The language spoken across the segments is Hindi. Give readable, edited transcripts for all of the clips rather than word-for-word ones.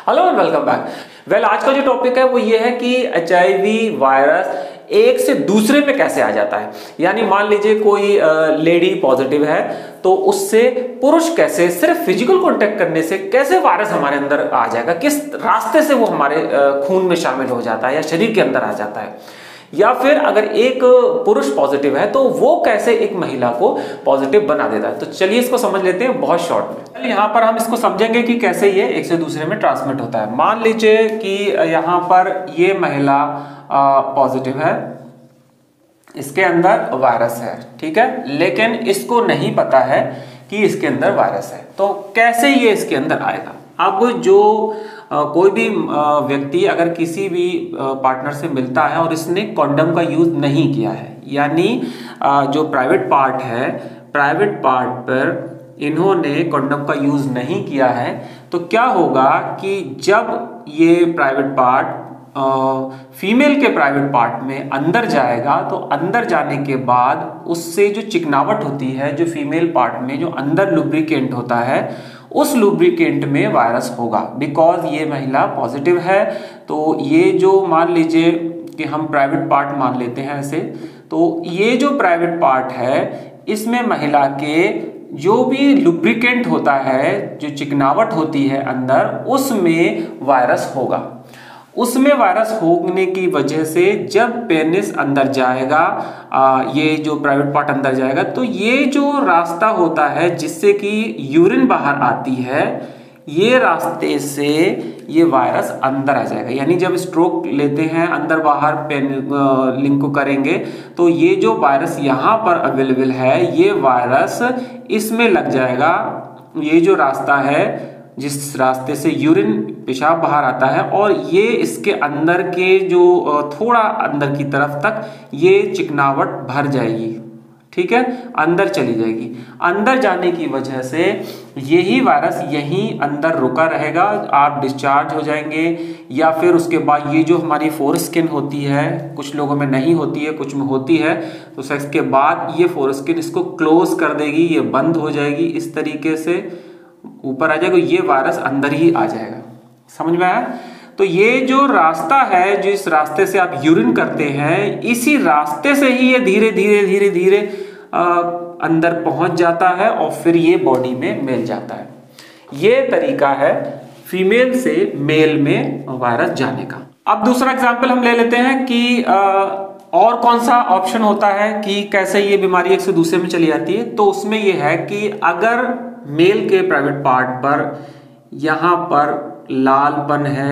Hello and welcome back. आज का जो टॉपिक है वो ये है कि एचआईवी वायरस एक से दूसरे में कैसे आ जाता है। यानी मान लीजिए कोई लेडी पॉजिटिव है तो उससे पुरुष कैसे सिर्फ फिजिकल कांटेक्ट करने से कैसे वायरस हमारे अंदर आ जाएगा, किस रास्ते से वो हमारे खून में शामिल हो जाता है या शरीर के अंदर आ जाता है। या फिर अगर एक पुरुष पॉजिटिव है तो वो कैसे एक महिला को पॉजिटिव बना देता है। तो चलिए इसको समझ लेते हैं बहुत शॉर्ट में। यहाँ पर हम इसको समझेंगे कि कैसे ये एक से दूसरे में ट्रांसमिट होता है। मान लीजिए कि यहाँ पर ये महिला पॉजिटिव है, इसके अंदर वायरस है, ठीक है, लेकिन इसको नहीं पता है कि इसके अंदर वायरस है। तो कैसे ये इसके अंदर आएगा। अब जो कोई भी व्यक्ति अगर किसी भी पार्टनर से मिलता है और इसने कॉन्डम का यूज नहीं किया है, यानी जो प्राइवेट पार्ट है, प्राइवेट पार्ट पर इन्होंने कॉन्डम का यूज नहीं किया है, तो क्या होगा कि जब ये प्राइवेट पार्ट फीमेल के प्राइवेट पार्ट में अंदर जाएगा तो अंदर जाने के बाद उससे जो चिकनावट होती है, जो फीमेल पार्ट में जो अंदर लुब्रिकेंट होता है, उस लुब्रिकेंट में वायरस होगा। बिकॉज ये महिला पॉजिटिव है तो ये जो मान लीजिए कि हम प्राइवेट पार्ट मान लेते हैं ऐसे, तो ये जो प्राइवेट पार्ट है इसमें महिला के जो भी लुब्रिकेंट होता है, जो चिकनावट होती है अंदर, उसमें वायरस होगा। उसमें वायरस होने की वजह से जब पेनिस अंदर जाएगा, ये जो प्राइवेट पार्ट अंदर जाएगा, तो ये जो रास्ता होता है जिससे कि यूरिन बाहर आती है, ये रास्ते से ये वायरस अंदर आ जाएगा। यानी जब स्ट्रोक लेते हैं अंदर बाहर पेन लिंक को करेंगे तो ये जो वायरस यहाँ पर अवेलेबल है, ये वायरस इसमें लग जाएगा। ये जो रास्ता है जिस रास्ते से यूरिन पेशाब बाहर आता है, और ये इसके अंदर के जो थोड़ा अंदर की तरफ तक ये चिकनावट भर जाएगी, ठीक है, अंदर चली जाएगी। अंदर जाने की वजह से यही वायरस यहीं अंदर रुका रहेगा, आप डिस्चार्ज हो जाएंगे। या फिर उसके बाद ये जो हमारी फोरस्किन होती है, कुछ लोगों में नहीं होती है, कुछ में होती है, तो सेक्स के बाद ये फोरस्किन इसको क्लोज कर देगी, ये बंद हो जाएगी, इस तरीके से ऊपर आ जाएगा, ये वायरस अंदर ही आ जाएगा। समझ में आया। तो ये जो रास्ता है, जिस रास्ते से आप यूरिन करते हैं, इसी रास्ते से ही ये धीरे धीरे धीरे धीरे अंदर पहुंच जाता है और फिर ये बॉडी में मिल जाता है। ये तरीका है फीमेल से मेल में वायरस जाने का। अब दूसरा एग्जांपल हम ले लेते हैं कि और कौन सा ऑप्शन होता है कि कैसे ये बीमारी एक से दूसरे में चली जाती है। तो उसमें ये है कि अगर मेल के प्राइवेट पार्ट पर यहाँ पर लालपन है,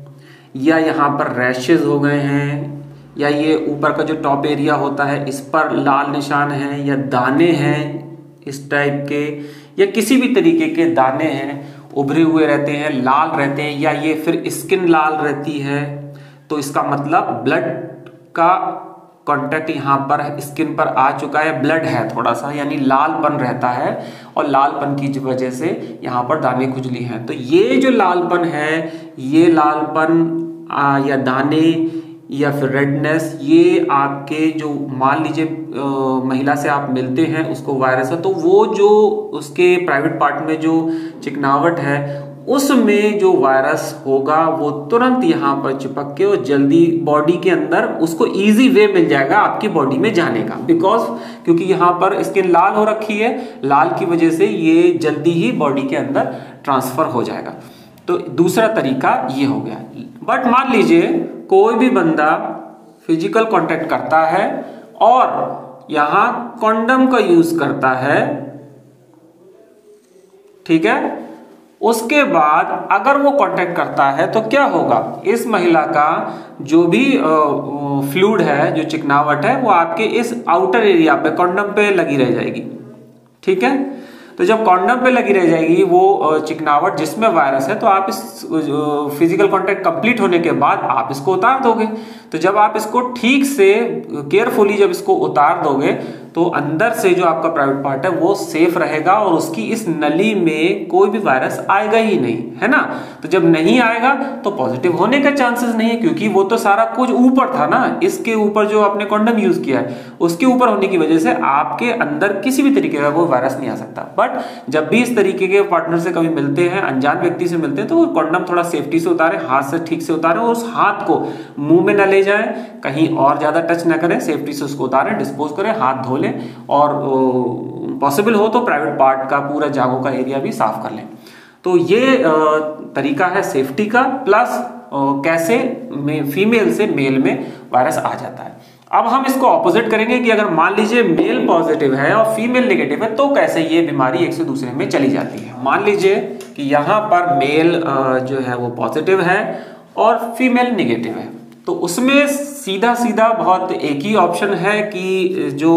या यहाँ पर रैशेज हो गए हैं, या ये ऊपर का जो टॉप एरिया होता है इस पर लाल निशान है, या दाने हैं इस टाइप के, या किसी भी तरीके के दाने हैं, उभरे हुए रहते हैं, लाल रहते हैं, या ये फिर स्किन लाल रहती है, तो इसका मतलब ब्लड का कांटेक्ट यहाँ पर स्किन पर आ चुका है, ब्लड है थोड़ा सा, यानी लालपन रहता है, और लालपन की वजह से यहाँ पर दाने खुजली हैं। तो ये जो लालपन है, ये लालपन या दाने या फिर रेडनेस, ये आपके जो मान लीजिए महिला से आप मिलते हैं उसको वायरस है, तो वो जो उसके प्राइवेट पार्ट में जो चिकनावट है उसमें जो वायरस होगा वो तुरंत यहाँ पर चिपक के और जल्दी बॉडी के अंदर उसको इजी वे मिल जाएगा आपकी बॉडी में जाने का। बिकॉज क्योंकि यहाँ पर स्किन लाल हो रखी है, लाल की वजह से ये जल्दी ही बॉडी के अंदर ट्रांसफर हो जाएगा। तो दूसरा तरीका ये हो गया। बट मान लीजिए कोई भी बंदा फिजिकल कांटेक्ट करता है और यहाँ कॉन्डम का यूज करता है, ठीक है, उसके बाद अगर वो कांटेक्ट करता है तो क्या होगा, इस महिला का जो भी फ्लूइड है, जो चिकनावट है, वो आपके इस आउटर एरिया पे कॉन्डम पे लगी रह जाएगी, ठीक है। तो जब कॉन्डम पे लगी रह जाएगी वो चिकनावट जिसमें वायरस है, तो आप इस फिजिकल कांटेक्ट कंप्लीट होने के बाद आप इसको उतार दोगे। तो जब आप इसको ठीक से केयरफुली जब इसको उतार दोगे तो अंदर से जो आपका प्राइवेट पार्ट है वो सेफ रहेगा और उसकी इस नली में कोई भी वायरस आएगा ही नहीं, है ना। तो जब नहीं आएगा तो पॉजिटिव होने का चांसेस नहीं है, क्योंकि वो तो सारा कुछ ऊपर था ना, इसके ऊपर जो आपने कॉन्डम यूज किया है उसके ऊपर होने की वजह से आपके अंदर किसी भी तरीके का वो वायरस नहीं आ सकता। बट जब भी इस तरीके के पार्टनर से कभी मिलते हैं, अनजान व्यक्ति से मिलते हैं, तो वो कॉन्डम थोड़ा सेफ्टी से उतारे, हाथ से ठीक से उतारे और उस हाथ को मुंह में न ले जाए, कहीं और ज्यादा टच ना करें, सेफ्टी से उसको उतारें, डिस्पोज करें, हाथ धो लें और पॉसिबल हो तो प्राइवेट पार्ट का पूरा जागो का एरिया भी साफ कर लें। तो ये तरीका है सेफ्टी का, प्लस कैसे फीमेल से मेल में वायरस आ जाता है। अब हम इसको ऑपोजिट करेंगे कि अगर मान लीजिए मेल पॉजिटिव है और फीमेल नेगेटिव है तो कैसे ये बीमारी एक से दूसरे में चली जाती है। मान लीजिए कि यहाँ पर मेल जो है वो पॉजिटिव है और फीमेल नेगेटिव है, तो उसमें सीधा सीधा बहुत एक ही ऑप्शन है कि जो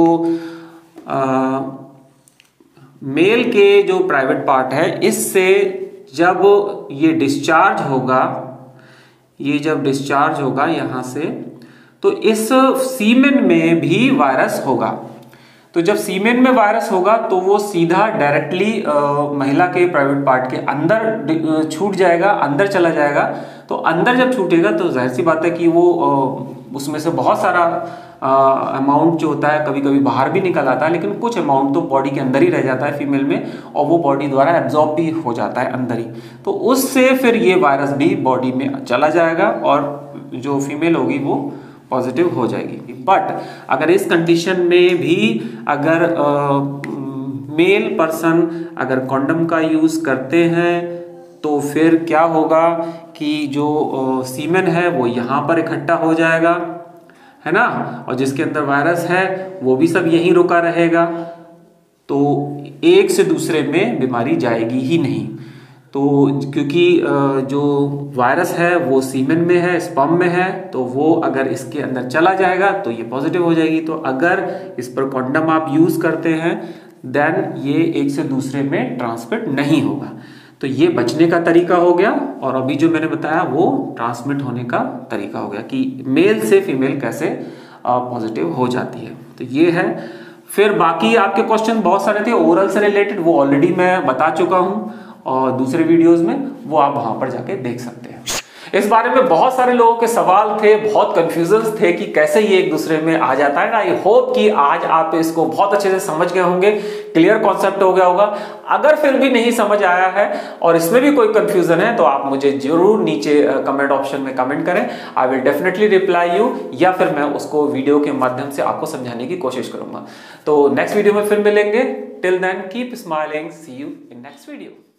मेल के जो प्राइवेट पार्ट है इससे जब ये डिस्चार्ज होगा, ये जब डिस्चार्ज होगा यहां से, तो इस सीमेन में भी वायरस होगा। तो जब सीमेन में वायरस होगा तो वो सीधा डायरेक्टली महिला के प्राइवेट पार्ट के अंदर छूट जाएगा, अंदर चला जाएगा। तो अंदर जब छूटेगा तो जाहिर सी बात है कि वो उसमें से बहुत सारा अमाउंट जो होता है कभी कभी बाहर भी निकल आता है, लेकिन कुछ अमाउंट तो बॉडी के अंदर ही रह जाता है फीमेल में, और वो बॉडी द्वारा एब्जॉर्ब भी हो जाता है अंदर ही। तो उससे फिर ये वायरस भी बॉडी में चला जाएगा और जो फीमेल होगी वो पॉजिटिव हो जाएगी। बट अगर इस कंडीशन में भी अगर मेल पर्सन अगर कॉन्डम का यूज करते हैं तो फिर क्या होगा कि जो सीमेन है वो यहाँ पर इकट्ठा हो जाएगा, है ना, और जिसके अंदर वायरस है वो भी सब यहीं रुका रहेगा, तो एक से दूसरे में बीमारी जाएगी ही नहीं। तो क्योंकि जो वायरस है वो सीमेन में है, स्पर्म में है, तो वो अगर इसके अंदर चला जाएगा तो ये पॉजिटिव हो जाएगी। तो अगर इस पर कॉन्डम आप यूज करते हैं देन ये एक से दूसरे में ट्रांसमिट नहीं होगा। तो ये बचने का तरीका हो गया, और अभी जो मैंने बताया वो ट्रांसमिट होने का तरीका हो गया कि मेल से फीमेल कैसे पॉजिटिव हो जाती है। तो ये है। फिर बाकी आपके क्वेश्चन बहुत सारे थे ओरल से रिलेटेड, वो ऑलरेडी मैं बता चुका हूं और दूसरे वीडियोस में, वो आप वहां पर जाके देख सकते हैं। इस बारे में बहुत सारे लोगों के सवाल थे, बहुत कंफ्यूजन थे कि कैसे ये एक दूसरे में आ जाता है। आई होप कि आज आप इसको बहुत अच्छे से समझ गए होंगे, क्लियर कॉन्सेप्ट हो गया होगा। अगर फिर भी नहीं समझ आया है और इसमें भी कोई कंफ्यूजन है तो आप मुझे जरूर नीचे कमेंट ऑप्शन में कमेंट करें, I will definitely reply you, या फिर मैं उसको वीडियो के माध्यम से आपको समझाने की कोशिश करूंगा। तो नेक्स्ट वीडियो में फिर मिलेंगे। Till then keep smiling, see you in next video.